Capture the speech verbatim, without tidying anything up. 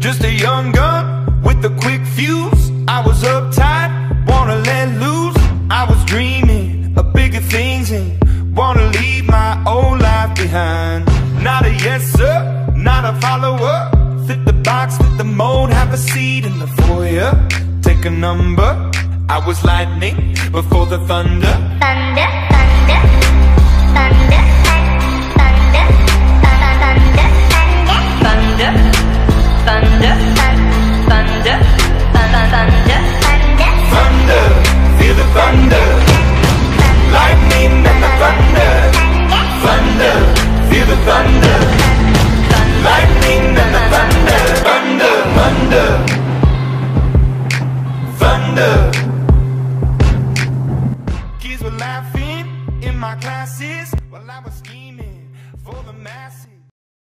just a young gun with a quick fuse. I was uptight, wanna let loose. I was dreaming of bigger things and wanna leave my old life behind. Not a yes sir, not a follower. Fit the box, fit the mold, have a seat in the foyer. Take a number, I was lightning before the thunder. Thunder.